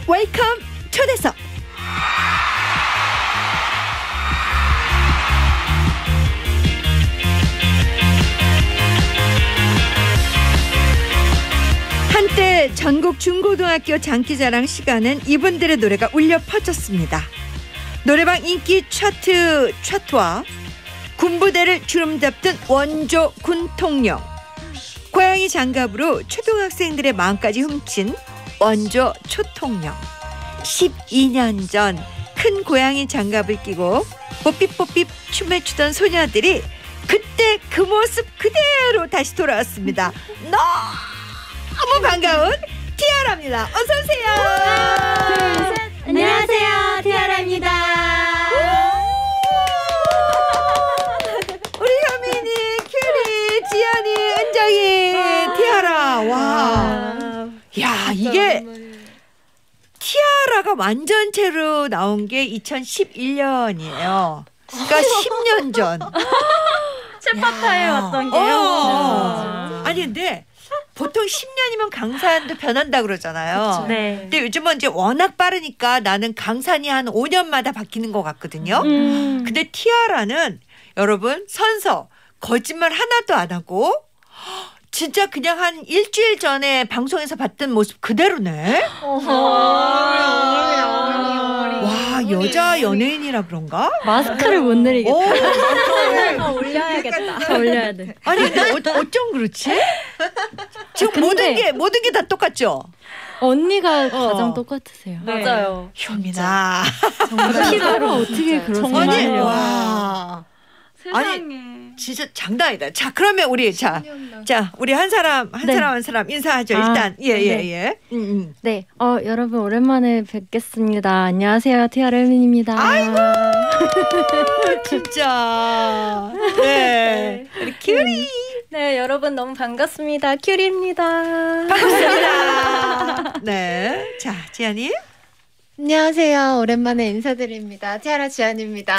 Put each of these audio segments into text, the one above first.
웰컴 초대석. 한때 전국 중고등학교 장기자랑 시간은 이분들의 노래가 울려 퍼졌습니다. 노래방 인기 차트와 군부대를 주름잡던 원조 군통령, 고양이 장갑으로 초등학생들의 마음까지 훔친 원조 초통령. 12년 전 큰 고양이 장갑을 끼고 뽀삐뽀삐 춤을 추던 소녀들이 그때 그 모습 그대로 다시 돌아왔습니다. 너무 반가운 티아라입니다. 어서 오세요. 안녕하세요, 티아라입니다. 우리 현민이, 큐리, 지연이, 은정이, 티아라. 와, 야, 이게 티아라가 완전체로 나온 게 2011년이에요. 그러니까 10년 전. 챗바타에 왔던 게요. 아니 근데 보통 10년이면 강산도 변한다 그러잖아요. 네. 근데 요즘은 이제 워낙 빠르니까 나는 강산이 한 5년마다 바뀌는 것 같거든요. 근데 티아라는 여러분 선서 거짓말 하나도 안 하고 진짜 그냥 한 일주일 전에 방송에서 봤던 모습 그대로네. 와, 여자 연예인이라 그런가? 마스크를 못 내리겠다. 더 올려야겠다. 더 올려야 돼. 아니 근데 어쩜 그렇지? 지금 근데 모든 게 다 똑같죠? 언니가 가장 똑같으세요. 맞아요. 현민아. 티아라 어떻게 그러세요? 아니 와. 세상에. 진짜 장난 아니다. 자, 그러면 우리 자 우리 한 사람 인사하죠. 일단 예. 네, 여러분 오랜만에 뵙겠습니다. 안녕하세요, 티아라 혜민입니다. 아이고 진짜. 네. 우리 큐리. 네, 여러분 너무 반갑습니다. 큐리입니다. 반갑습니다. 네. 자, 지연이. 안녕하세요. 오랜만에 인사드립니다. 티아라 지연입니다.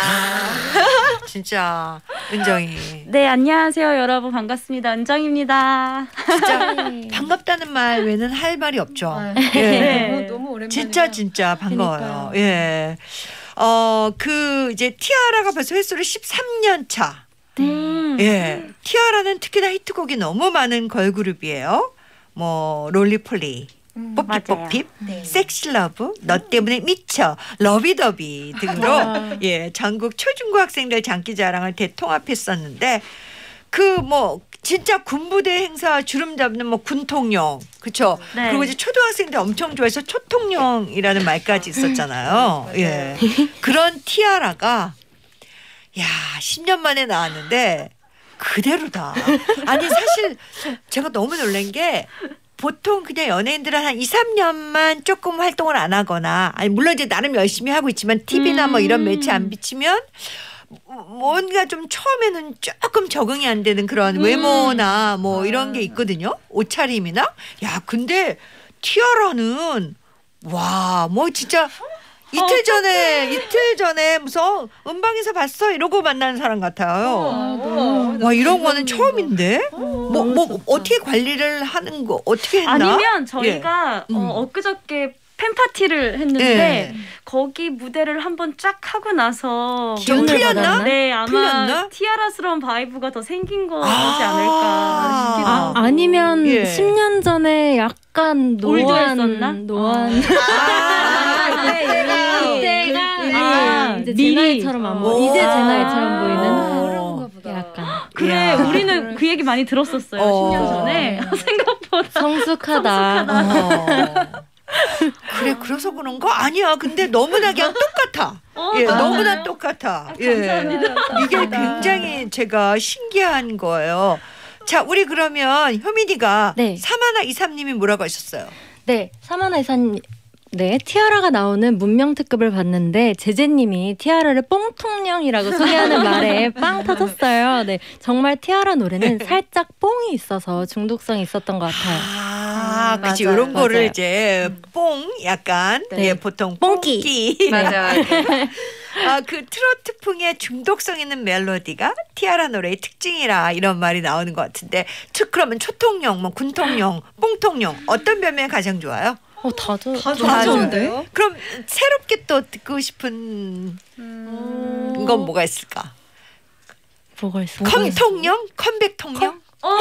진짜 은정이. 네, 안녕하세요, 여러분 반갑습니다. 은정입니다. 진짜 반갑다는 말 외에는 할 말이 없죠. 예. 네. 너무 오랜만에. 진짜 반가워요. 예. 그 이제 티아라가 벌써 횟수로 13년 차. 예. 티아라는 특히나 히트곡이 너무 많은 걸그룹이에요. 뭐 롤리폴리, 뽀삐뽀삐, 섹시러브, 너 때문에 미쳐, 러비더비 등으로 예, 전국 초중고 학생들 장기자랑을 대통합했었는데 그 뭐 진짜 군부대 행사 주름 잡는 뭐 군통령, 그렇죠? 네. 그리고 이제 초등학생들 엄청 좋아해서 초통령이라는 말까지 있었잖아요. 예, 그런 티아라가 야 10년 만에 나왔는데 그대로다. 아니 사실 제가 너무 놀란 게 보통 그냥 연예인들은 한 2, 3년만 조금 활동을 안 하거나 아니 물론 이제 나름 열심히 하고 있지만 TV나 뭐 이런 매체 안 비치면 뭔가 좀 처음에는 조금 적응이 안 되는 그런 외모나 뭐 이런 게 있거든요. 옷차림이나. 야 근데 티아라는 와 뭐 진짜 이틀 전에 무슨 음방에서 봤어 이러고 만나는 사람 같아요. 와 이런 거는 처음인데 뭐 어떻게 관리를 하는 거 어떻게 했나? 아니면 저희가 엊그저께 팬파티를 했는데 예. 거기 무대를 한번 쫙 하고 나서 좀 풀렸나? 네, 아마 풀렸나? 티아라스러운 바이브가 더 생긴 거지 않을까 싶기도 하고. 아니면 예. 10년 전에 약간 올드했었나? 노안. 아, 이제 제 미리. 나이처럼 안 보이. 이제 제 나이처럼 보이는 그런가 보다. 약간 그래, 이야. 우리는 그 얘기 많이 들었었어요. 10년 전에. 생각보다. 성숙하다. 그래 그래서 그런 거 아니야. 근데 너무나 그냥 똑같아. 예, 맞아요. 너무나 똑같아. 예. 감사합니다. 이게 굉장히 제가 신기한 거예요. 자, 우리 그러면 효민이가 네. 사마나 이삼님이 뭐라고 하셨어요? 네, 사마나 이사님. 네, 티아라가 나오는 문명특급을 봤는데 제제님이 티아라를 뽕통령이라고 소개하는 말에 빵 터졌어요. 네, 정말 티아라 노래는 살짝 뽕이 있어서 중독성이 있었던 것 같아요. 아, 그치. 맞아요. 이런 거를 맞아요. 이제 뽕 약간 네. 예, 보통 뽕기. 뽕기. 맞아. 그 트로트풍의 중독성 있는 멜로디가 티아라 노래의 특징이라 이런 말이 나오는 것 같은데 그러면 초통령, 뭐 군통령, 뽕통령 어떤 별명이 가장 좋아요? 다 다 좋은데요? 그럼 새롭게 또 듣고 싶은 건 뭐가 있을까? 뭐가 있어? 컴통령? 컴백통령?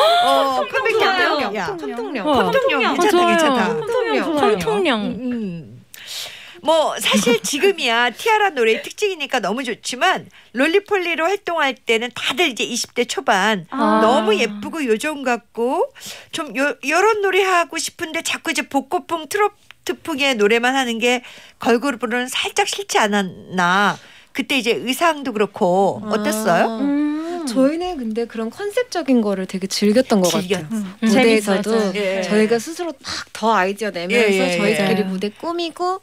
컴백통령. 야, 컴통령. 컴통령 괜찮다, 좋아요. 괜찮다. 컴통령. 컴통령. 뭐 사실 지금이야 티아라 노래의 특징이니까 너무 좋지만 롤리폴리로 활동할 때는 다들 이제 20대 초반 너무 예쁘고 요정 같고 좀 요런 노래 하고 싶은데 자꾸 이제 복고풍 트로트풍의 노래만 하는 게 걸그룹으로는 살짝 싫지 않았나. 그때 이제 의상도 그렇고 어땠어요? 저희는 근데 그런 컨셉적인 거를 되게 즐겼던 것 같아요. 무대에서도 재밌었어요. 예. 저희가 스스로 막 더 아이디어 내면서 예. 저희끼리 무대 꾸미고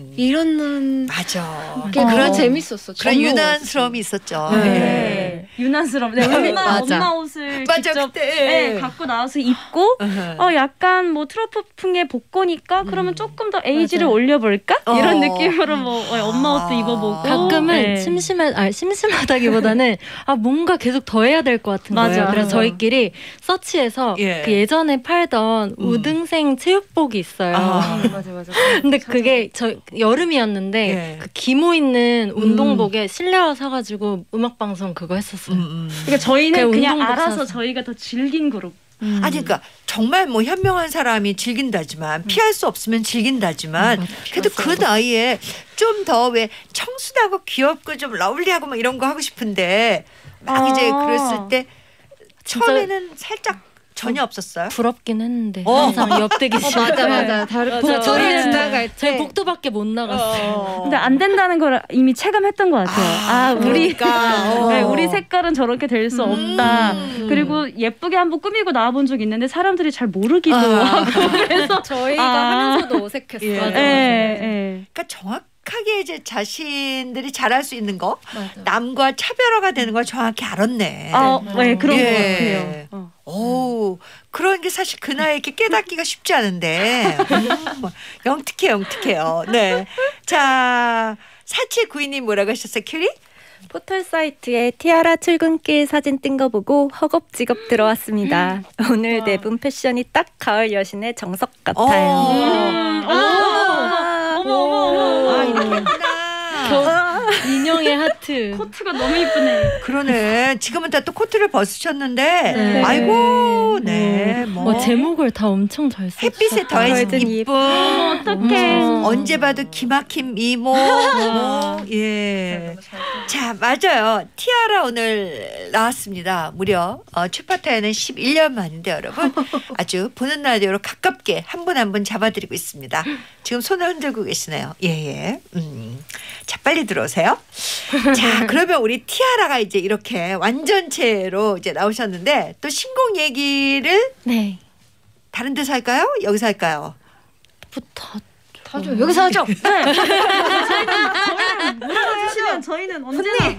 이런 맞아. 게 그런 재밌었어. 그런 너무 유난스러움이 있었죠. 네. 네. 유난스러운. 네, 맞아. 엄마 옷을 맞아, 직접 그때. 네, 갖고 나와서 입고 약간 뭐 트로트풍의 복고니까 그러면 조금 더 에이지를 맞아요. 올려볼까? 이런 느낌으로 뭐 엄마 옷도 입어보고 가끔은 네. 심심하다기보다는 뭔가 계속 더 해야 될 것 같은 맞아. 거예요. 그래서 저희끼리 서치해서 예. 그 예전에 팔던 우등생 체육복이 있어요. 맞아. 근데 그게 여름이었는데 예. 그 기모 있는 운동복에 실내화 사가지고 음악 방송 그거 했었어요. 그러니까 저희는 그냥 운동복 알아서 사서. 저희가 더 즐긴 그룹. 아니 그러니까 정말 뭐 현명한 사람이 즐긴다지만 피할 수 없으면 즐긴다지만 그래도 그 나이에 좀 더 왜 청순하고 귀엽고 좀 러블리하고 막 이런 거 하고 싶은데 막 이제 그랬을 때 처음에는 살짝 전혀 없었어요. 부럽긴 했는데 항상 옆대기 싫어. 맞아. 저희는 지나갈 때 저희 복도밖에 못 나갔어요. 근데 안 된다는 걸 이미 체감했던 것 같아요. 그러니까. 네, 우리 색깔은 저렇게 될 수 없다. 그리고 예쁘게 한번 꾸미고 나와본 적 있는데 사람들이 잘 모르기도 하고 그래서 저희가 하면서도 어색했어요. 예. 그러니까 정확하게 이제 자신들이 잘할 수 있는 거 남과 차별화가 되는 걸 정확히 알았네. 네, 그런 예. 것 같아요. 오, 그런 게 사실 그 나이에 이렇게 깨닫기가 쉽지 않은데 영특해요. 네. 자, 4792님 뭐라고 하셨어요, 큐리? 포털 사이트에 티아라 출근길 사진 뜬 거 보고 허겁지겁 들어왔습니다. 오늘 네 분 패션이 딱 가을 여신의 정석 같아요. 어머, 이렇게 했구나. 인형의 하트. 코트가 너무 이쁘네. 그러네. 지금은 다 또 코트를 벗으셨는데, 네. 아이고, 네. 뭐 제목을 다 엄청 잘 썼어요. 햇빛에 더해진 이쁨. 어떡해. 언제 봐도 기막힌 미모. 예. 자, 맞아요. 티아라 오늘 나왔습니다. 무려 출파타에는 11년 만인데 여러분 아주 보는 라디오로 가깝게 한 분 한 분 잡아드리고 있습니다. 지금 손을 흔들고 계시네요. 예. 자, 빨리 들어오세요. 자, 그러면 우리 티아라가 이제 이렇게 완전체로 이제 나오셨는데 또 신곡 얘기를 네. 다른 데서 할까요? 여기서 할까요? 하죠. 여기서 하죠. 하시면 저희는 언제나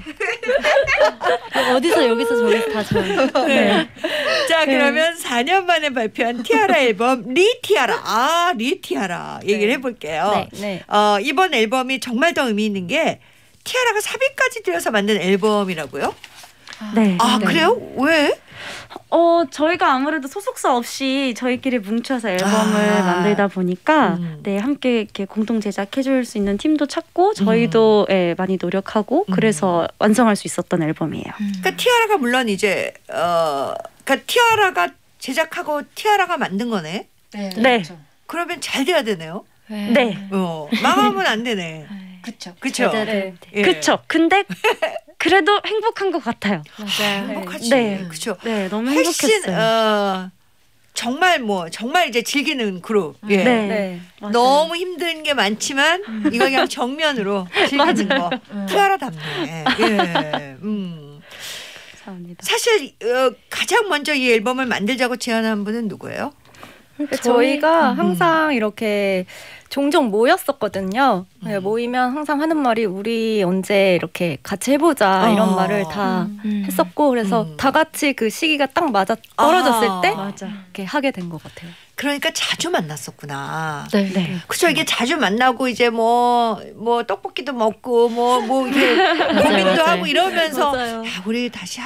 어디서 여기서 저기서 다 좋아요. 네. 자, 그러면 4년 만에 발표한 티아라 앨범 리티아라. 리티아라 얘기를 해볼게요. 네. 이번 앨범이 정말 더 의미 있는 게 티아라가 삽입까지 들여서 만든 앨범이라고요? 네. 그래요? 왜? 저희가 아무래도 소속사 없이 저희끼리 뭉쳐서 앨범을 만들다 보니까 네, 함께 이렇게 공동 제작해줄 수 있는 팀도 찾고 저희도 많이 노력하고 그래서 완성할 수 있었던 앨범이에요. 그러니까 티아라가 물론 이제 그러니까 티아라가 제작하고 티아라가 만든 거네. 네. 그렇죠. 그러면 잘 돼야 되네요. 네. 망하면 안 되네. 그렇죠. 그렇죠. 네. 예. 그쵸. 근데 그래도 행복한 것 같아요. 행복하지. 네. 그렇죠. 네, 너무 훨씬 행복했어요. 정말 이제 즐기는 그룹. 예. 네. 맞아요. 너무 힘든 게 많지만 이거 그냥 정면으로 즐기는 거. 티아라답네. 예. 감사합니다. 사실 가장 먼저 이 앨범을 만들자고 제안한 분은 누구예요? 저희가 항상 이렇게 종종 모였었거든요. 네, 모이면 항상 하는 말이 우리 언제 이렇게 같이 해보자 이런 말을 다 했었고 그래서 다 같이 그 시기가 딱 맞아 떨어졌을 때 맞아. 이렇게 하게 된 것 같아요. 그러니까 자주 만났었구나. 네. 그렇죠. 이게 자주 만나고 이제 뭐 떡볶이도 먹고 뭐 이게 고민도 맞아요. 하고 이러면서 맞아요. 야, 우리 다시 하고 싶다.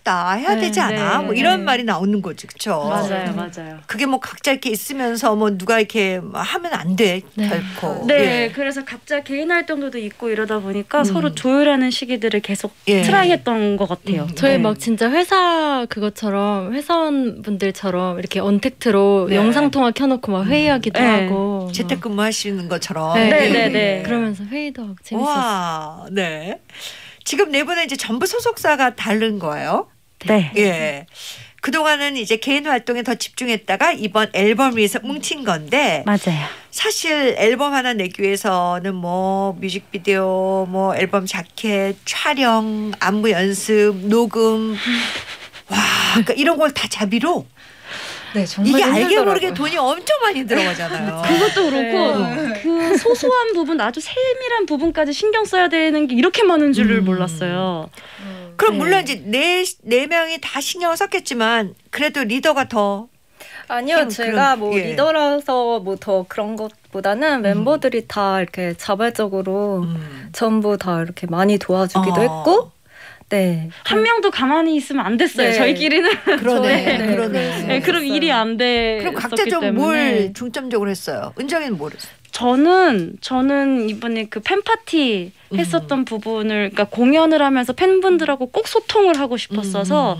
아깝다 해야 되지 않아? 네. 뭐 이런 말이 나오는 거지, 그렇죠? 맞아요. 그게 뭐 각자 이렇게 있으면서 뭐 누가 이렇게 하면 안 돼, 네. 결코. 네, 예. 그래서 각자 개인 활동도 있고 이러다 보니까 서로 조율하는 시기들을 계속 예. 트라이했던 것 같아요. 저희 네. 막 진짜 회사 그것처럼 회사원분들처럼 이렇게 언택트로 네. 영상통화 켜놓고 막 회의하기도 네. 하고 재택근무하시는 것처럼. 네. 그러면서 회의도 하고 재밌었어요. 와, 네. 지금 네 분은 이제 전부 소속사가 다른 거예요. 네. 예. 그동안은 이제 개인 활동에 더 집중했다가 이번 앨범을 위해서 뭉친 건데 맞아요. 사실 앨범 하나 내기 위해서는 뭐 뮤직비디오, 뭐 앨범 자켓, 촬영, 안무 연습, 녹음 와, 그러니까 이런 걸 다 자비로 네, 정말 이게 알게 힘들더라고요. 모르게 돈이 엄청 많이 들어가잖아요. 그것도 그렇고 그 소소한 부분 아주 세밀한 부분까지 신경 써야 되는 게 이렇게 많은 줄을 몰랐어요. 그럼 네. 물론 이제 네 명이 다 신경을 썼겠지만 그래도 리더가 더 아니요, 그런, 제가 뭐 예. 리더라서 뭐 더 그런 것보다는 멤버들이 다 이렇게 자발적으로 전부 다 이렇게 많이 도와주기도 했고, 네. 한 명도 가만히 있으면 안 됐어요. 네. 저희끼리는. 그러네. 네, 그러네. 네, 그럼 일이 안 돼. 그럼 각자 좀 뭘 중점적으로 했어요? 은정이는 뭘 했어요? 저는 이번에 그 팬파티 했었던 부분을 그러니까 공연을 하면서 팬분들하고 꼭 소통을 하고 싶었어서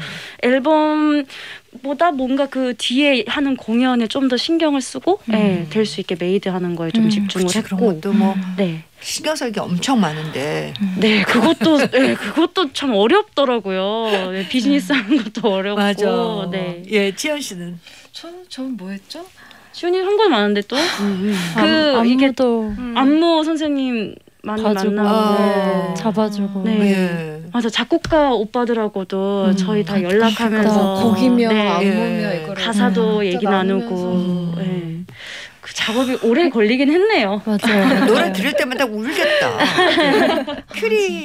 앨범보다 뭔가 그 뒤에 하는 공연에 좀 더 신경을 쓰고 될 수 있게 메이드하는 거에 좀 집중을 그치, 했고 그런 것도 뭐 네. 신경 쓸 게 엄청 많은데 네, 그것도 참 어렵더라고요. 네, 비즈니스 하는 것도 어렵고. 맞아. 네. 예, 지연 씨는 저는 뭐 했죠? 시훈이 한 건 많은데 또 이게 안무도 안무 선생님 많이 봐주고 만나고 잡아주고 네. 예. 맞아, 작곡가 오빠들하고도 저희 다 연락하면서 곡이며 네. 안무며 이거를 가사도 얘기 나누고 네. 그 작업이 오래 걸리긴 했네요. 맞아요. 노래 들을 때마다 울겠다. 큐리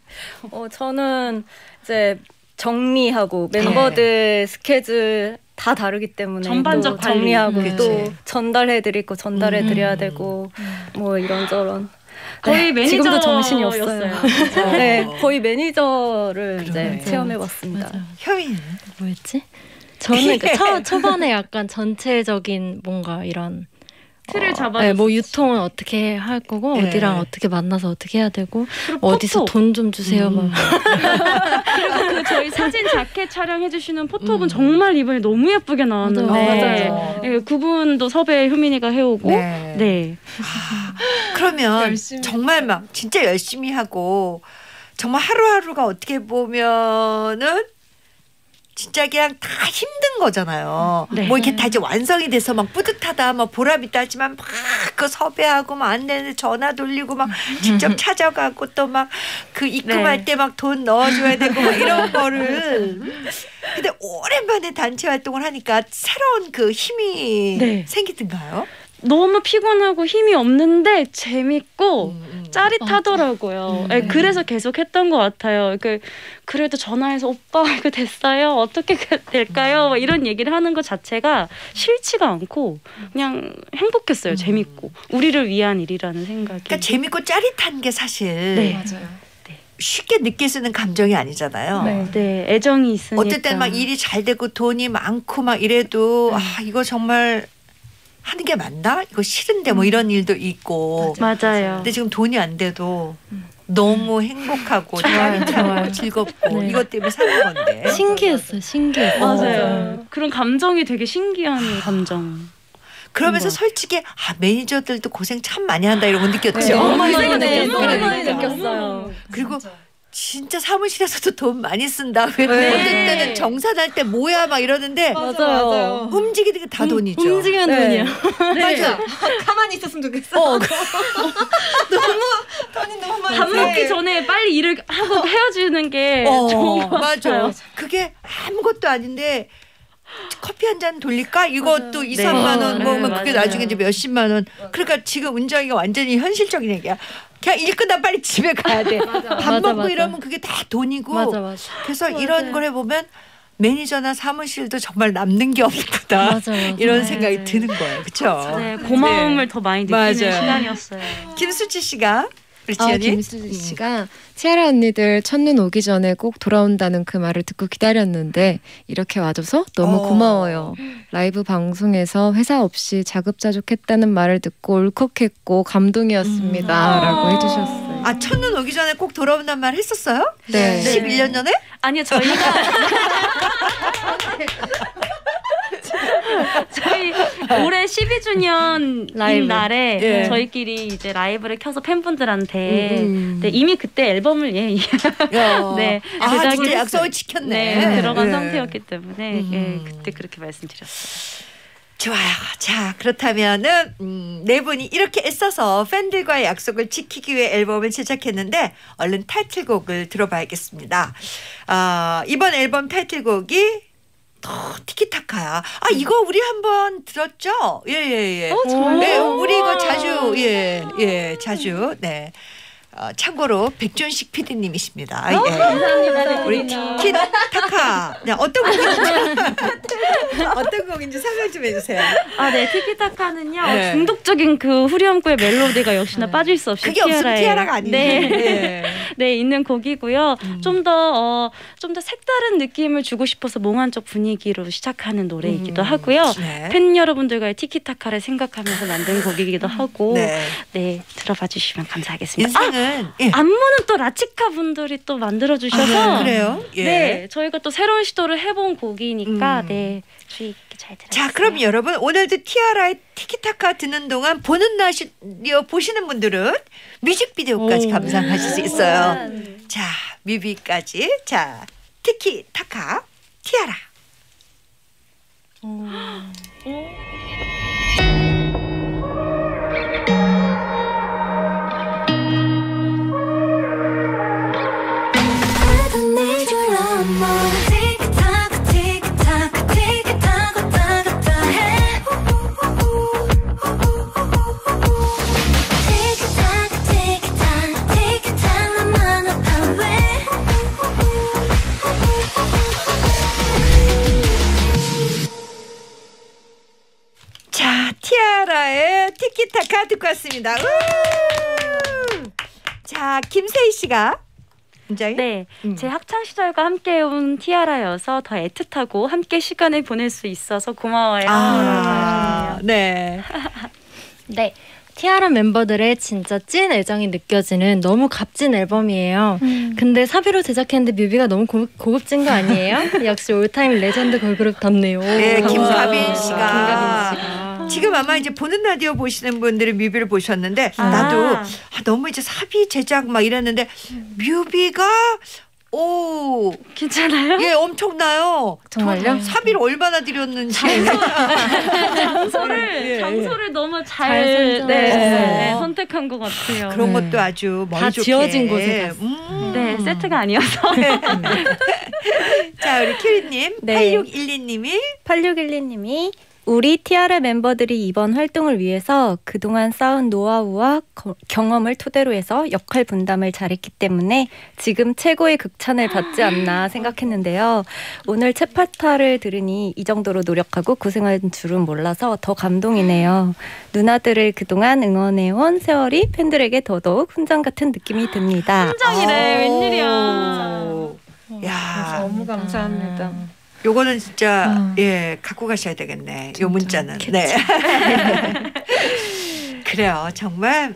저는 이제 정리하고 멤버들 스케줄 다 다르기 때문에 전반적 또 정리하고 관리. 또 그치. 전달해드릴 거 전달해드려야 되고 뭐 이런저런 거의 네, 지금도 매니저였어요. 정신이 없어요. 네, 거의 매니저를 그러네. 이제 체험해봤습니다. 효민 뭐였지? 저는 그 초반에 약간 전체적인 뭔가 이런 틀을 잡아줬었어. 네, 뭐 유통은 어떻게 할 거고 네. 어디랑 어떻게 만나서 어떻게 해야 되고 그리고 어디서 포토. 돈 좀 주세요 막. 그리고 그 저희 사진 자켓 촬영해주시는 포토분 정말 이번에 너무 예쁘게 나왔는데 맞아요. 예, 그분도 섭외 효민이가 해오고 네. 네. 그러면 열심히 정말 막 진짜 열심히 하고 정말 하루하루가 어떻게 보면은 진짜 그냥 다 힘든 거잖아요. 네. 뭐 이렇게 다 이제 완성이 돼서 막 뿌듯하다, 막 보람 있다 하지만 막 그 섭외하고 막 안내는 전화 돌리고 막 직접 찾아가고 또 막 그 입금할 네. 때 막 돈 넣어줘야 되고 막 이런 거를. 근데 오랜만에 단체 활동을 하니까 새로운 그 힘이 네. 생기던가요? 너무 피곤하고 힘이 없는데 재밌고 짜릿하더라고요. 네, 그래서 계속 했던 것 같아요. 그래도 전화해서 오빠 이거 됐어요? 어떻게 될까요? 막 이런 얘기를 하는 것 자체가 싫지가 않고 그냥 행복했어요. 재밌고 우리를 위한 일이라는 생각이. 그러니까 재밌고 짜릿한 게 사실 네. 맞아요. 쉽게 느낄 수 있는 감정이 아니잖아요. 네, 애정이 있으니까. 어떨 땐 막 일이 잘 되고 돈이 많고 막 이래도 이거 정말 하는 게 맞나? 이거 싫은데 뭐 이런 일도 있고. 맞아요. 근데 지금 돈이 안 돼도 너무 행복하고 짜릿하고 즐겁고 네. 이것 때문에 사는 건데. 신기했어요. 신기했어요. 맞아요. 그런 감정이 되게 신기한 감정. 그러면서 솔직히 매니저들도 고생 참 많이 한다 이런 거 느꼈죠. 네, 너무 많이 네, 너무 많이 그러니까. 느꼈어요. 그리고 진짜 사무실에서도 돈 많이 쓴다. 왜 네. 어떤 때는 정산할 때 뭐야 막 이러는데 맞아요. 움직이는 게 다 돈이죠. 움직이는 네. 돈이야. 맞아. 가만히 있었으면 좋겠어. 돈이 너무 많이. 밥 먹기 전에 빨리 일을 하고 헤어지는 게 좋은 것 맞아. 같아요. 그게 아무것도 아닌데 커피 한 잔 돌릴까? 이것도 2, 네. 3만 원, 뭐 네, 그게 맞아요. 나중에 이제 몇십만 원. 그러니까 지금 은정이가 완전히 현실적인 얘기야. 그냥 일 끝나 빨리 집에 가야 돼. 밥 맞아, 먹고 맞아. 이러면 그게 다 돈이고. 맞아. 그래서 이런 걸 해보면 매니저나 사무실도 정말 남는 게 없구나. 맞아. 이런 생각이 드는 거예요. 그렇죠? 네, 고마움을 더 많이 느끼는 맞아요. 시간이었어요. 김수지 씨가 우리 지연이? 김수지 씨가 티아라 언니들 첫눈 오기 전에 꼭 돌아온다는 그 말을 듣고 기다렸는데 이렇게 와줘서 너무 고마워요. 라이브 방송에서 회사 없이 자급자족했다는 말을 듣고 울컥했고 감동이었습니다. 라고 해주셨어요. 아, 첫눈 오기 전에 꼭 돌아온다는 말 했었어요? 네. 11년 전에? 아니요, 저희가 저희 올해 12주년 라이브. 날에 예. 저희끼리 이제 라이브를 켜서 팬분들한테 네, 이미 그때 앨범을 네, 아, 제작을 진짜 했어요. 약속을 지켰네. 네, 들어간 예. 상태였기 때문에 예, 그때 그렇게 말씀드렸어요. 좋아요. 자, 그렇다면은 네 분이 이렇게 애써서 팬들과의 약속을 지키기 위해 앨범을 제작했는데 얼른 타이틀곡을 들어봐야겠습니다. 이번 앨범 타이틀곡이 티키타카야. 아, 이거 우리 한번 들었죠? 예. 정말요? 네, 우리 이거 자주 자주. 네. 참고로 백준식 PD님이십니다. 예. 감사합니다. 우리 티키타카. 네, 어떤 곡인지 설명 좀 해주세요. 아, 네, 티키타카는요. 네. 중독적인 그 후렴구의 멜로디가 역시나 빠질 수 없이 그게 없으면 티아라가 아니에요. 네. 네, 있는 곡이고요. 좀 더 색다른 느낌을 주고 싶어서 몽환적 분위기로 시작하는 노래이기도 하고요. 네. 팬 여러분들과의 티키타카를 생각하면서 만든 곡이기도 하고 네, 들어봐 주시면 감사하겠습니다. 인생은 안무는 또 라치카 분들이 또 만들어 주셔서 그래요? 예. 네, 저희가 또 새로운 시도를 해본 곡이니까 네, 주의 있게 잘 들어주세요. 자, 그럼 여러분 오늘도 티아라의 티키타카 듣는 동안 보는 라디오 보시는 분들은 뮤직비디오까지 감상하실 수 있어요. 자, 뮤비까지. 자, 티키타카 티아라. 자, 티아라의 티키타카 듣고 왔습니다. 자, 김세희 씨가 굉장히 네, 제 학창 시절과 함께 온 티아라여서 더 애틋하고 함께 시간을 보낼 수 있어서 고마워요. 네. 네. 티아라 멤버들의 진짜 찐 애정이 느껴지는 너무 값진 앨범이에요. 근데 사비로 제작했는데 뮤비가 너무 고급진 거 아니에요? 역시 올타임 레전드 걸그룹답네요. 네, 김가빈 감사합니다. 씨가. 김가빈 씨가. 지금 아마 이제 보는 라디오 보시는 분들은 뮤비를 보셨는데 나도 너무 이제 사비 제작 막 이랬는데 뮤비가 괜찮아요? 예, 엄청나요. 정말요? 사비를 얼마나 들였는지. 장소를 너무 잘 선택한 것 같아요. 그런 것도 아주 다 머리 좋게. 지어진 곳에 네, 세트가 아니어서. 자, 우리 큐리님, 네. 8612님이 8612님이 우리 티아라 멤버들이 이번 활동을 위해서 그동안 쌓은 노하우와 경험을 토대로 해서 역할 분담을 잘했기 때문에 지금 최고의 극찬을 받지 않나 생각했는데요. 오늘 채파타를 들으니 이 정도로 노력하고 고생한 줄은 몰라서 더 감동이네요. 누나들을 그동안 응원해온 세월이 팬들에게 더더욱 훈장 같은 느낌이 듭니다. 훈장이래, 웬일이야. 야, 너무 감사합니다. 요거는 진짜 예, 갖고 가셔야 되겠네. 요 문자는. 네. 그래요. 정말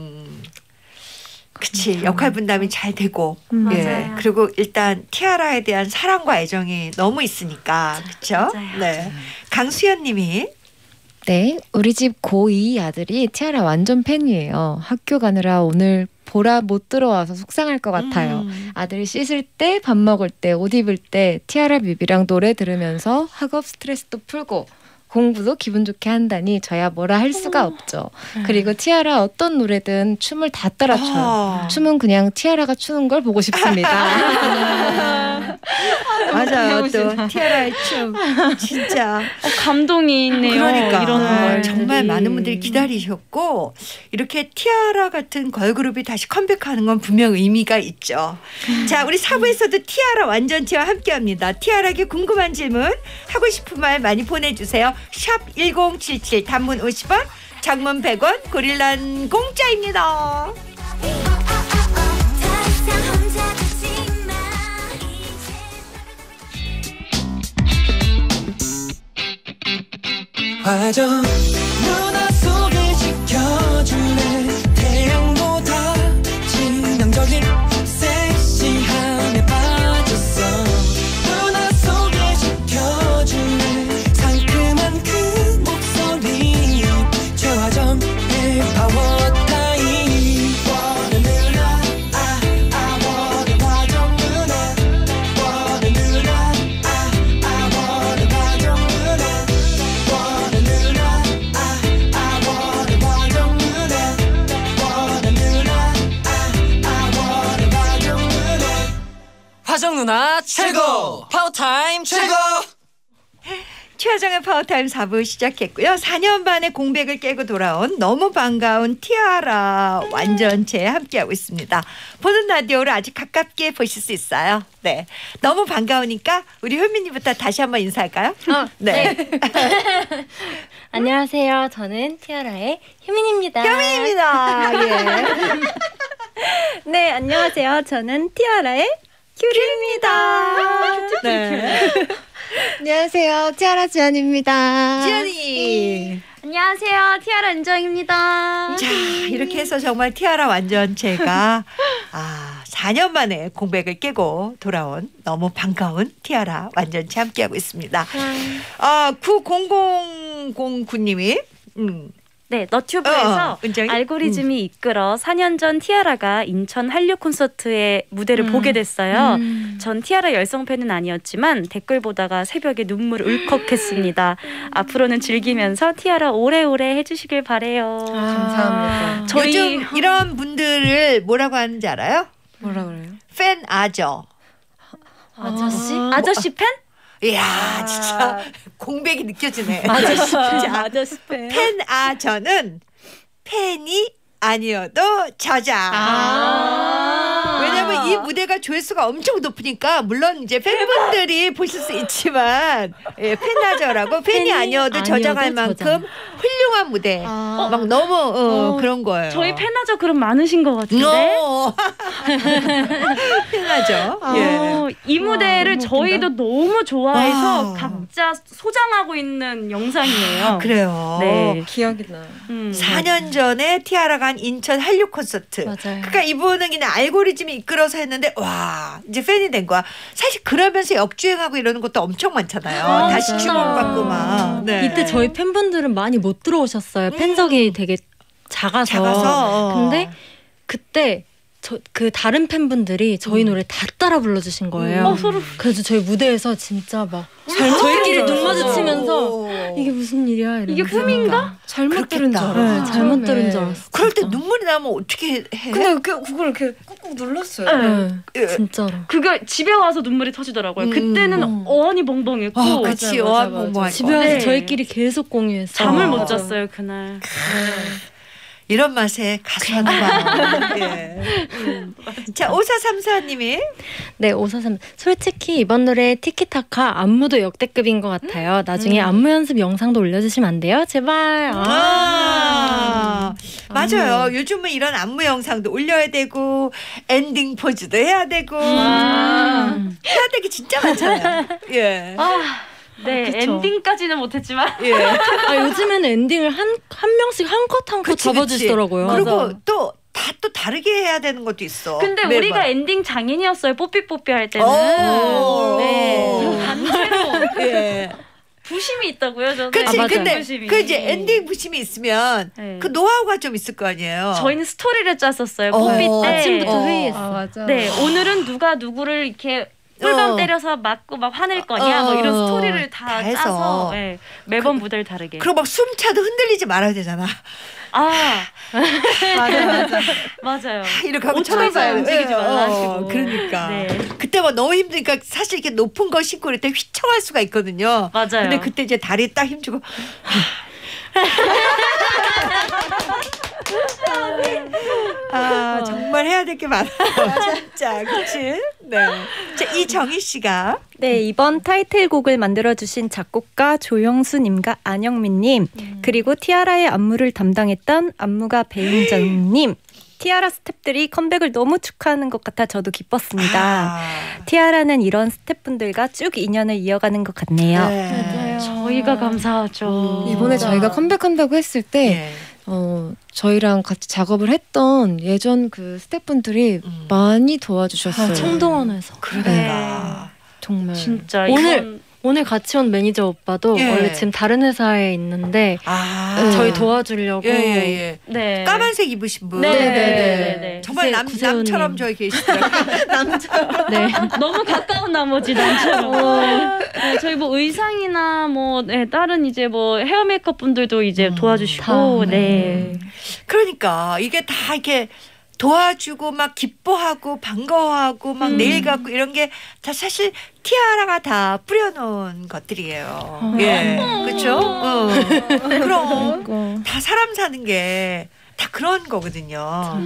그치, 역할 분담이 잘 되고 예. 그리고 일단 티아라에 대한 사랑과 애정이 너무 있으니까. 그렇죠? 네. 강수연 님이 네, 우리 집 고2 아들이 티아라 완전 팬이에요. 학교 가느라 오늘 보라 못 들어와서 속상할 것 같아요. 아들이 씻을 때, 밥 먹을 때, 옷 입을 때 티아라 뮤비랑 노래 들으면서 학업 스트레스도 풀고 공부도 기분 좋게 한다니 저야 뭐라 할 수가 없죠. 그리고 티아라 어떤 노래든 춤을 다 따라 춰요. 춤은 그냥 티아라가 추는 걸 보고 싶습니다. 맞아요. 또 티아라의 춤 진짜 감동이 있네요. 그러니까 이런 걸. 정말 많은 분들이 기다리셨고 이렇게 티아라 같은 걸그룹이 다시 컴백하는 건 분명 의미가 있죠. 자, 우리 4부에서도 티아라 완전체와 함께합니다. 티아라에게 궁금한 질문, 하고 싶은 말 많이 보내주세요. 샵 1077 단문 50원, 장문 100원, 고릴란 공짜입니다. 화정 누나 속을 지켜줄래 태양보다 치명적인 섹시함에 빠졌어 누나 속을 지켜줄래 상큼한 그 목소리 최화정의 파워 타임 원해 누나 원해 화정 누나 원해 누나 원해 화정 누나 원해 누나 원해 화정 누나 원해 누나 원해 화정 누나 화정 누나 최고 파워타임 최고 최하정의 파워타임 4부 시작했고요. 4년 만에 공백을 깨고 돌아온 너무 반가운 티아라 완전체 함께하고 있습니다. 보는 라디오를 아주 가깝게 보실 수 있어요. 네, 너무 반가우니까 우리 효민이부터 다시 한번 인사할까요? 네. 안녕하세요. 저는 티아라의 효민입니다. 효민입니다. 예. 네, 안녕하세요. 저는 티아라의 큐리입니다. 네. 안녕하세요. 티아라 지연입니다. 지연이. 안녕하세요. 티아라 은정입니다. 자, 이렇게 해서 정말 티아라 완전체가 4년 만에 공백을 깨고 돌아온 너무 반가운 티아라 완전체 함께하고 있습니다. 9009님이 네, 너튜브에서 은정이? 알고리즘이 이끌어 4년 전 티아라가 인천 한류 콘서트의 무대를 보게 됐어요. 전 티아라 열성 팬은 아니었지만 댓글 보다가 새벽에 눈물 울컥했습니다. 앞으로는 즐기면서 티아라 오래오래 해주시길 바래요. 감사합니다. 저희 요즘 이런 분들을 뭐라고 하는지 알아요? 뭐라 그래요? 팬 아저. 아저씨 팬? 이야, 진짜 공백이 느껴지네. 아저씨 팬. 팬 아저는 팬이 아니어도 저자. 왜냐면 이 무대가 조회수가 엄청 높으니까 물론 이제 팬분들이 보실 수 있지만 팬 아저라고 팬이 아니어도 저장할 만큼 훌륭한 무대. 막 너무 그런 거예요. 저희 팬아저 그럼 많으신 것 같은데? 팬 아저. 이 무대를 저희도 너무 좋아해서 각자 소장하고 있는 영상이에요. 그래요. 네. 기억이 나요. 4년 전에 티아라가 한 인천 한류 콘서트. 맞아요. 그러니까 이분은 그냥 알고리즘이 이끌어서 했는데 와 이제 팬이 된 거야. 사실 그러면서 역주행하고 이러는 것도 엄청 많잖아요. 다시 맞아. 주목받고 막. 네. 이때 저희 팬분들은 많이 못 들어오셨어요. 팬석이 되게 작아서. 근데 그때 그 다른 팬분들이 저희 노래 다 따라 불러주신 거예요. 그래서 저희 무대에서 진짜 막 저희끼리 눈 마주치면서 이게 무슨 일이야 이러면서. 이게 꿈인가? 잘못 들은 줄 그렇겠다. 알았어요. 네, 잘못 들은 줄 알았어. 그럴 때 눈물이 나면 어떻게 해? 근데 그걸 이렇게 꾹꾹 눌렀어요. 예. 진짜로. 그거 집에 와서 눈물이 터지더라고요. 그때는 어안이 벙벙했고 그치. 맞아요. 어안벙벙할 집에 와서 네. 저희끼리 계속 공유했어요. 잠을 못 잤어요 그날. 이런 맛에 가수하는 방. 예. 자 5434님이 네, 543. 솔직히 이번 노래 티키타카 안무도 역대급인 것 같아요. 나중에 안무 연습 영상도 올려주시면 안 돼요? 제발. 맞아요. 요즘은 이런 안무 영상도 올려야 되고 엔딩 포즈도 해야 되고 해야 될 게 진짜 많잖아요. 예. 네, 그쵸. 엔딩까지는 못했지만 예. 요즘에는 엔딩을 한 명씩 한 컷 한 컷 그치, 잡아주시더라고요. 그리고 맞아. 또 다르게 해야 되는 것도 있어. 근데 매번. 우리가 엔딩 장인이었어요. 뽀삐뽀삐 할 때는. 오. 네. 단체로 예. 부심이 있다고요, 저는. 그치. 맞아요. 근데 부심이. 그 이제 엔딩 부심이 있으면 네. 그 노하우가 좀 있을 거 아니에요. 저희는 스토리를 짰었어요. 뽀삐 때. 아침부터 회의했어. 맞아. 네, 오늘은 누가 누구를 이렇게 꿀밤 때려서 맞고 막 화낼 거냐 뭐 이런 스토리를 다 다 해서. 짜서 네, 매번 무대를 다르게. 그리고 막 숨차도 흔들리지 말아야 되잖아. 맞아요. 이렇게 하고 5초 쳐다봐야 이상 움직이지 돼. 말라 하시고. 그러니까. 네. 그때 막 너무 힘드니까 사실 이렇게 높은 거 신고 이럴 때 휘청할 수가 있거든요. 맞아요. 근데 그때 이제 다리에 딱 힘주고 정말 해야 될 게 많아요. 진짜 그렇지? 네. 자, 이정희 씨가 네, 이번 타이틀곡을 만들어주신 작곡가 조영수님과 안영민님, 그리고 티아라의 안무를 담당했던 안무가 배윤정님, 티아라 스태프들이 컴백을 너무 축하하는 것 같아 저도 기뻤습니다. 티아라는 이런 스태프분들과 쭉 인연을 이어가는 것 같네요. 네. 저희가 감사하죠. 이번에 저희가 컴백한다고 했을 때 예. 저희랑 같이 작업을 했던 예전 그 스태프분들이 많이 도와주셨어요. 청동원에서. 그러니까 정말 진짜 오늘 같이 온 매니저 오빠도 예. 원래 지금 다른 회사에 있는데 저희 도와주려고 예. 네. 까만색 입으신 분. 네. 정말 구세훈님. 남처럼 저기 계시더라고요. 남처럼. 네. 너무 가까운 나머지 남처럼. 네, 저희 뭐 의상이나 뭐 다른 이제 뭐 헤어 메이크업 분들도 이제 도와주시고 다. 네. 그러니까 이게 다 이렇게 도와주고 막 기뻐하고 반가워하고 막 내일 갖고 이런 게 다 사실 티아라가 다 뿌려놓은 것들이에요. 예, 그렇죠. 그럼 다 사람 사는 게 다 그런 거거든요.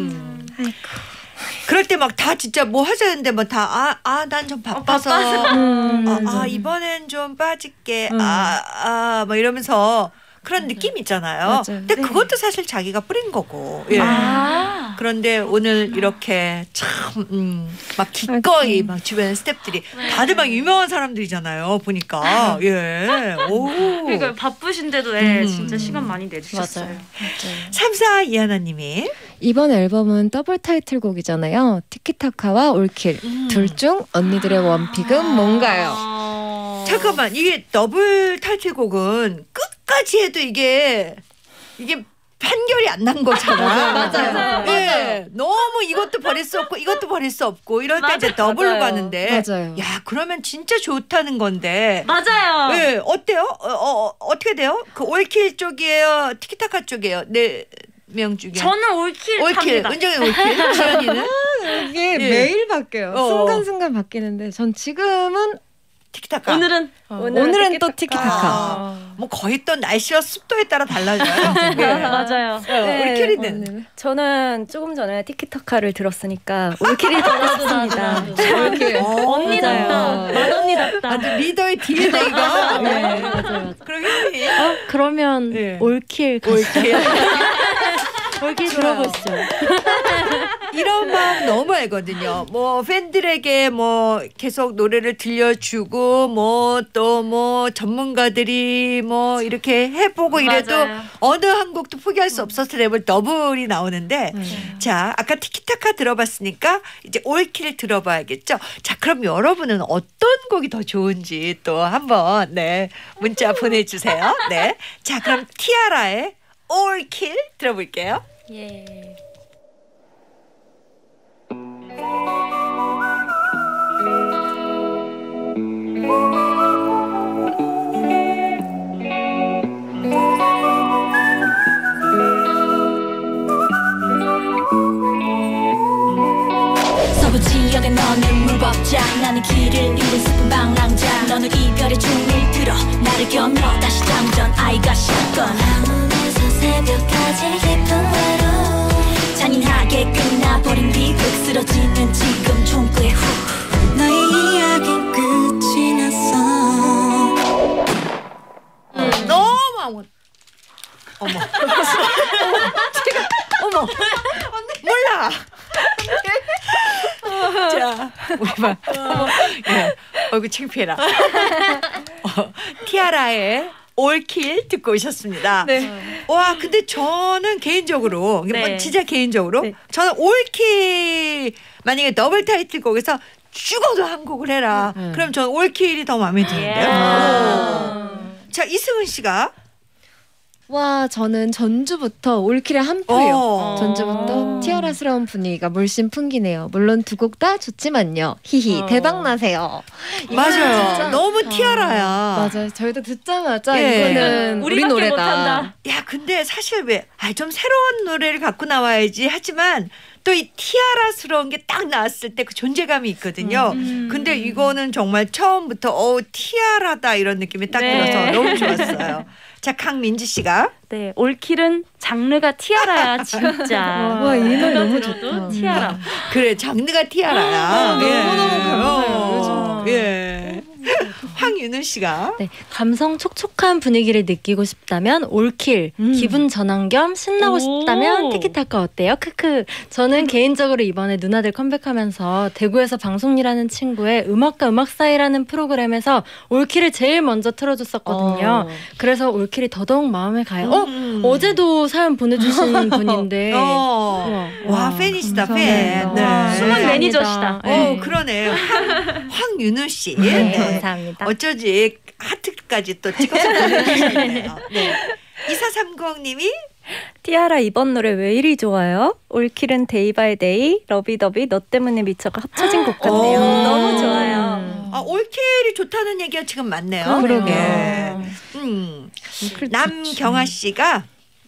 그럴 때 막 다 진짜 뭐 하자는데 뭐 다 난 좀 바빠서 이번엔 좀 빠질게 뭐 이러면서 그런 느낌 있잖아요. 맞아요. 근데 그것도 사실 자기가 뿌린 거고. 예. 그런데 오늘 이렇게 참 막 기꺼이 막 주변 스태프들이 다들 막 유명한 사람들이잖아요. 보니까 예. 오. 그러니까 바쁘신데도 진짜 시간 많이 내주셨어요. 맞아요. 3사 이하나님이 이번 앨범은 더블 타이틀곡이잖아요. 티키타카와 올킬 둘 중 언니들의 원픽은 뭔가요? 잠깐만 이게 더블 타이틀곡은 끝까지 해도 이게 판결이 안 난 거잖아. 맞아요. 예, 너무 이것도 버릴 수 없고 이것도 버릴 수 없고 이럴 때 이제 더블로 맞아요. 가는데. 맞아요. 야 그러면 진짜 좋다는 건데. 맞아요. 예, 어때요? 어떻게 돼요? 그 올킬 쪽이에요, 티키타카 쪽이에요. 네 명 중에. 저는 올킬 올킬. 갑니다. 은정이 올킬. 지연이는 이게 예. 매일 바뀌어요. 어. 순간순간 바뀌는데 전 지금은 티키타카. 오늘은 또 티키타카. 뭐 거의 또 날씨와 습도에 따라 달라져요. 예. 맞아요. 우리 캐리는 저는 조금 전에 티키타카를 들었으니까 올킬이 들었습니다. 언니답다. 맏언니답다. 아주 리더의 DNA가. 네, 맞아요. 그럼 현이 그러면 예. 올킬 가시죠. 올킬. 올킬 들어보시죠. 이런 마음 너무 알거든요. 뭐 팬들에게 뭐 계속 노래를 들려주고 뭐 또 뭐 전문가들이 뭐 이렇게 해보고 이래도 맞아요. 어느 한 곡도 포기할 수 없어서 랩을 더블이 나오는데 자 아까 티키타카 들어봤으니까 이제 올킬 들어봐야겠죠. 자 그럼 여러분은 어떤 곡이 더 좋은지 또 한번 네 문자 보내주세요. 네. 자 그럼 티아라의 올킬 들어볼게요. 예. 서부 지역에 너는 무법자 나는 길을 잃은 슬픈 방랑자 너는 이별의 종을 들어 나를 겨며 다시 장전 아이가 샷건 밤에서 새벽까지 깊은 외로움 잔인하게 끝나버린 비극 쓰러지는 지금 종구의 후 너의 이야기는 끝이 났어 너무 아무 어머 어머 몰라 자 우리 봐 예, 얼굴 창피해라 티아라의 올킬 듣고 오셨습니다. 와 근데 저는 개인적으로 네. 진짜 개인적으로 저는 올킬 만약에 더블 타이틀곡에서 죽어도 한 곡을 해라. 그럼 저는 올킬이 더 마음에 드는데요. 오. 자 이승은 씨가 와 저는 전주부터 올킬의 한 표요. 어. 전주부터 티아라스러운 분위기가 물씬 풍기네요. 물론 두 곡 다 좋지만요. 히히 대박 나세요. 맞아요. 진짜- 너무 티아라야. 맞아요. 저희도 듣자마자 예. 이거는 우리 우리밖에 노래다. 못한다. 야 근데 사실 왜 좀 새로운 노래를 갖고 나와야지 하지만 또 이 티아라스러운 게 딱 나왔을 때 그 존재감이 있거든요. 근데 이거는 정말 처음부터 티아라다 이런 느낌이 딱 네. 들어서 너무 좋았어요. 자 강민지 씨가 네, 올킬은 장르가 티아라야 진짜. 와, 이 노래 너무 들어도 좋다. 티아라. 그래 장르가 티아라야. 너무너무 감사해요. 예. 황윤우 씨가 네, 감성 촉촉한 분위기를 느끼고 싶다면 올킬, 기분 전환 겸 신나고 싶다면 티키타카 어때요? 크크. 저는 개인적으로 이번에 누나들 컴백하면서 대구에서 방송 일하는 친구의 음악과 음악 사이라는 프로그램에서 올킬을 제일 먼저 틀어줬었거든요. 그래서 올킬이 더더욱 마음에 가요. 어제도 사연 보내주신 분인데 와 팬이시다 팬. 네. 숨은 매니저시다. 그러네. 황윤우 씨. 네, 감사합니다. 어쩌지 하트까지 또 찍어서 보내주셨네요. 네. 2430님이 티아라 이번 노래 왜 이리 좋아요? 올킬은 데이 바이 데이, 러비더비, 너 때문에 미쳐가 합쳐진 곡 같네요. 너무 좋아요. 올킬이 좋다는 얘기가 지금 많네요. 그러게요. 네. 남경아 씨가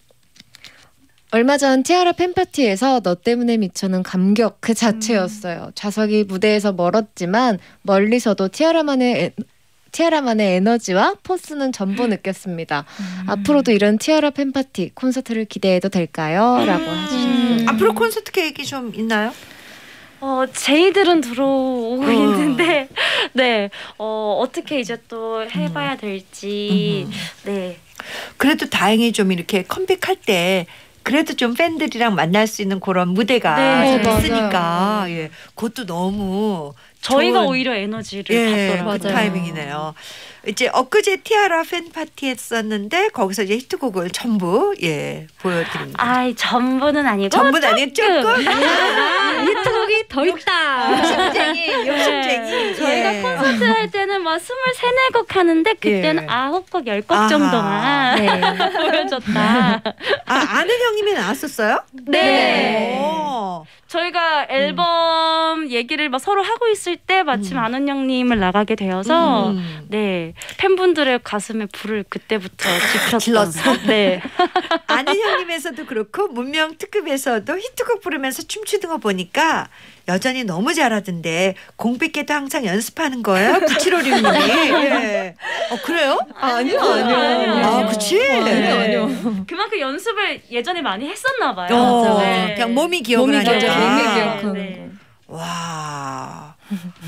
얼마 전 티아라 팬파티에서 너 때문에 미쳐는 감격 그 자체였어요. 좌석이 무대에서 멀었지만 멀리서도 티아라만의 에너지와 포스는 전부 느꼈습니다. 앞으로도 이런 티아라 팬파티 콘서트를 기대해도 될까요? 라고 하셨어요. 앞으로 콘서트 계획이 좀 있나요? 제이들은 들어오고 있는데 네 어떻게 이제 또 해봐야 될지 네. 그래도 다행히 좀 이렇게 컴백할 때 그래도 좀 팬들이랑 만날 수 있는 그런 무대가 네, 있으니까 예, 그것도 너무 저희가 좋은, 오히려 에너지를 받더라고요. 그 타이밍이네요. 이제 엊그제 티아라 팬 파티 했었는데 거기서 이제 히트곡을 전부 보여드립니다. 아이 전부는 아니고 전부는 아니고 조금 히트곡이 더 있다. 욕심쟁이. 저희가 콘서트 할 때는 막 23, 4곡 하는데 그때는 9곡, 10곡 정도만 보여줬다. 아는 형님이 나왔었어요? 네. 오. 저희가 앨범 얘기를 막 서로 하고 있을 때 마침 아는 형님을 나가게 되어서 네 팬분들의 가슴에 불을 그때부터 지폈던. 네. 아는 형님에서도 그렇고 문명 특급에서도 히트곡 부르면서 춤추는 거 보니까 여전히 너무 잘하던데 공백계도 항상 연습하는 거예요? 9756님이. 예. 그래요? 아니요. 그치? 아니요. 그만큼 연습을 예전에 많이 했었나 봐요. 네. 그냥 몸이 기억을 하니까. 몸이 기억하는 네. 와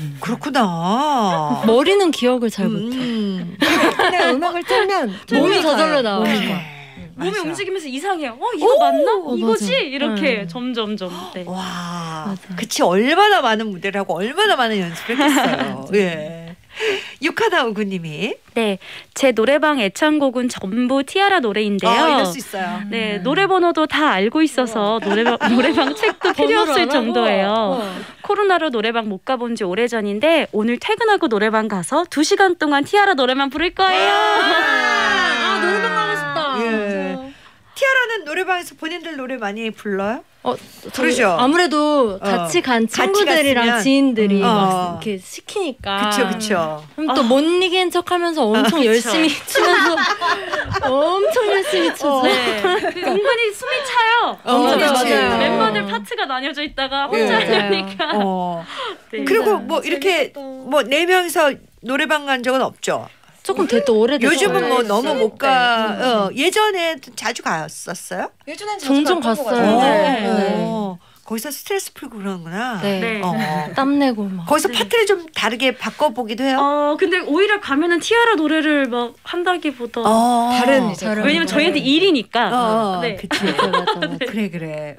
그렇구나. 머리는 기억을 잘 못해. 그냥 음악을 틀면 몸이 저절로 나와. 몸이 움직이면서 이상해요. 이거 맞나? 이거지? 맞아. 이렇게 점점점. 네. 와, 그치 얼마나 많은 무대를 하고 얼마나 많은 연습을 했겠어요. 예. 유카나우구님이 네, 제 노래방 애창곡은 전부 티아라 노래인데요. 이럴 수 있어요. 네, 노래 번호도 다 알고 있어서 노래방 책도 필요 없을 정도예요. 코로나로 노래방 못 가본 지 오래전인데 오늘 퇴근하고 노래방 가서 2시간 동안 티아라 노래만 부를 거예요. 노래방 가고 싶다. 예. 티아라는 노래방에서 본인들 노래 많이 불러요? 그러죠. 아무래도 같이 간 친구들이랑 갔으면, 지인들이 막 이렇게 시키니까. 그쵸. 그럼 또 못 이긴 척하면서 엄청 열심히 추면서 엄청 열심히 춰서. 네. 은근히 숨이 차요. 맞아요. 멤버들 파트가 나뉘어져 있다가 혼자 하니까. 네. 그리고 뭐 이렇게 뭐 4명이서 노래방 간 적은 없죠. 조금 또 오래됐어요. 요즘은 뭐 너무 못 가. 예전에 자주 갔었어요? 예전엔 종종 갔어요. 네. 거기서 스트레스 풀고 그러는구나. 네. 땀 내고 막. 거기서 파트를 좀 다르게 바꿔보기도 해요? 근데 오히려 가면은 티아라 노래를 막 한다기보다 다른 왜냐면 저희한테 일이니까. 네. 그치. 맞아. 그래.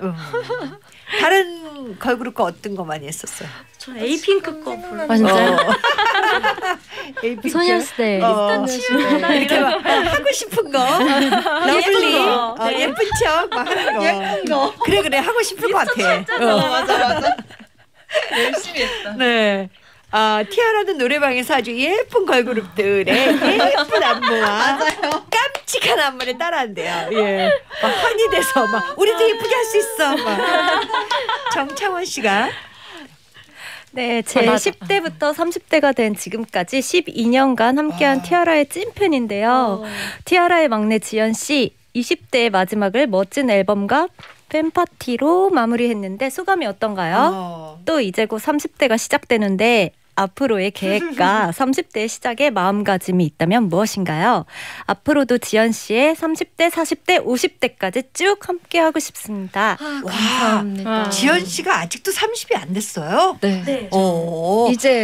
다른 걸그룹 거 어떤 거 많이 했었어요? 전 에이핑크 거 불러. 진짜요? 에이핑크? 소녀시대. 이렇게 막 하고 싶은 거, 러블리, 거. 네. 예쁜 척 막 하는 거. 예쁜 거. 그래 하고 싶은 거 같아. 맞아. 열심히 했다. 네. 티아라는 노래방에서 아주 예쁜 걸그룹들의 예쁜 안무와 깜찍한 안무를 따라한대요. 예. 막 환희 돼서 막 우리도 예쁘게 할 수 있어. 막. 정창원 씨가 네, 제 10대부터 30대가 된 지금까지 12년간 함께한 티아라의 찐팬인데요. 티아라의 막내 지연 씨 20대의 마지막을 멋진 앨범과 팬파티로 마무리했는데 소감이 어떤가요? 또 이제 곧 30대가 시작되는데 앞으로의 계획과 30대의 시작에 마음가짐이 있다면 무엇인가요? 앞으로도 지연 씨의 30대, 40대, 50대까지 쭉 함께하고 싶습니다. 감사합니다. 지연 씨가 아직도 30이 안 됐어요. 네. 오. 이제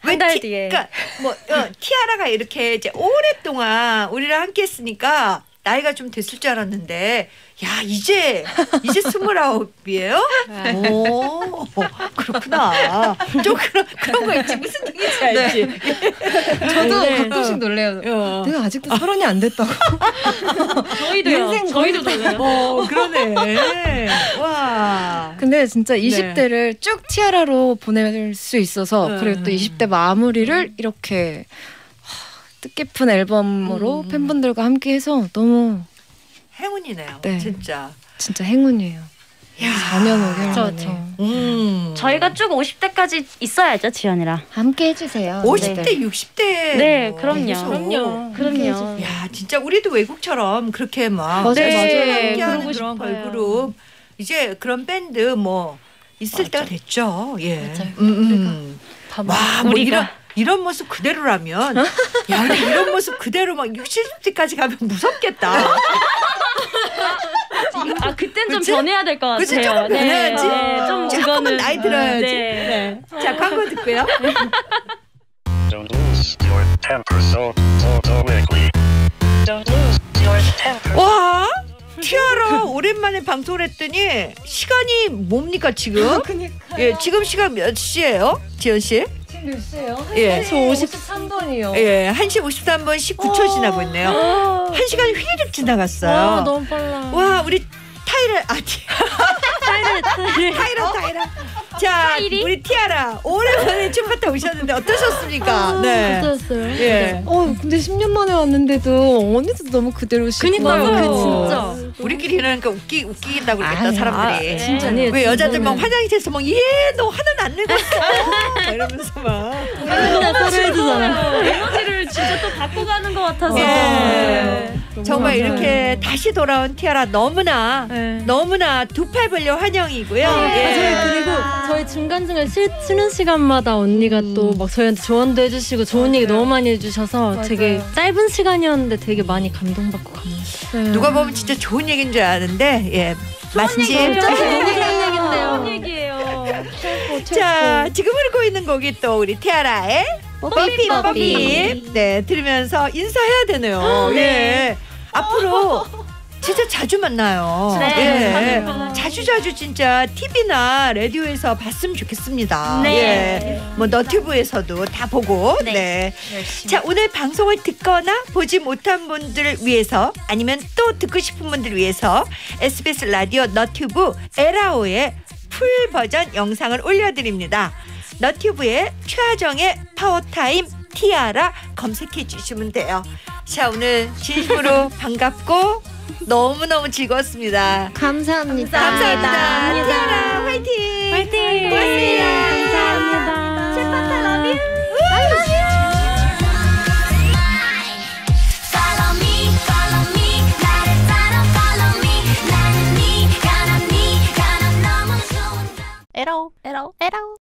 한 달 뒤에. 그러니까 뭐 티아라가 이렇게 이제 오랫동안 우리랑 함께했으니까 나이가 좀 됐을 줄 알았는데, 야 이제 29이에요? 오 그렇구나. 좀 그런 거 있지. 무슨 뜻인지 알지. 저도 가끔씩 놀래요. 내가 아직도 30이 안 됐다고. 저희도요. 저희도 놀라요. 그러네. 와. 근데 진짜 20대를 쭉 티아라로 보낼 수 있어서 그리고 또 20대 마무리를 이렇게 뜻깊은 앨범으로 팬분들과 함께해서 너무 행운이네요. 네. 진짜 행운이에요. 4년 5개월 만에. 저희가 쭉 50대까지 있어야죠, 지연이랑. 함께 해주세요. 50대, 60대. 네, 뭐 그럼요. 계속. 그럼요. 야, 진짜 우리도 외국처럼 그렇게 막 맞아요. 함께하는 그러고 그런 싶어요. 걸그룹, 이제 그런 밴드 뭐 있을 때가 됐죠. 예. 맞아요. 와, 뭐 이런 모습 그대로라면, 야, 근데 이런 모습 그대로 막 60대까지 가면 무섭겠다. 그땐 좀 그치? 변해야 될 것 같아요. 그치? 조금 변해야지. 좀 조금은 그거는 나이 들어야지. 네. 자, 광고 듣고요. Don't lose your temper so quickly. Don't lose your temper. 와, 티아라 오랜만에 방송을 했더니 시간이 뭡니까 지금? 예, 지금 시간 몇 시예요, 지연 씨? 지금 몇 시예요? 예. 53분이요. 예, 1시 53분 19초 지나고 있네요. 1시간이 휘리릭 지나갔어요. 너무 빨라. 와, 우리 타이라. 자, 우리 티아라 오랜만에 춤 갔다 오셨는데 어떠셨습니까? 네. 어떠셨어요? 예. 근데 10년 만에 왔는데도 언니도 너무 그대로시고. 그니까요. 진짜. 우리끼리 이러니까 웃기긴다고 그러겠다, 아유, 사람들이. 진짜. 왜 여자들만 화장실에서 막 너 화는 안 내고 있어. 막 이러면서 막. 맨날 서로 해주잖아. 에너지를 진짜 또 바꿔가는 것 같아서. 예. 정말 이렇게 다시 돌아온 티아라 너무나 두 팔 벌려 환영이고요. 예. 그리고 저희 중간중간 쉬는 시간마다 언니가 또 막 저희한테 조언도 해주시고 좋은 얘기 너무 많이 해주셔서 되게 짧은 시간이었는데 되게 많이 감동받고 갑니다. 누가 보면 진짜 좋은 얘기인 줄 아는데, 예, 맞지? 너무 좋은 얘긴데요. 좋은 얘기예요. 자, 지금 흐르고 있는 곡이 또 우리 티아라의 뽀삐뽀삐. 네, 들으면서 인사해야 되네요. 예. 앞으로 진짜 자주 만나요. 네. 예. 자주 진짜 TV나 라디오에서 봤으면 좋겠습니다. 네. 예. 뭐 너튜브에서도 다 보고. 네. 자, 오늘 방송을 듣거나 보지 못한 분들을 위해서, 아니면 또 듣고 싶은 분들을 위해서 SBS 라디오 너튜브 에라오의 풀 버전 영상을 올려드립니다. 너튜브에 최하정의 파워타임 티아라 검색해 주시면 돼요. 자, 오늘 진심으로 반갑고 너무너무 즐거웠습니다. 감사합니다. 감사합니다. 티아라 화이팅. 화이팅. 고맙습니다. 감사합니다. 칠파타 러뷰. Follow me, 나를 따라 follow me. 나는 네가 난 너무 좋은. 에라오.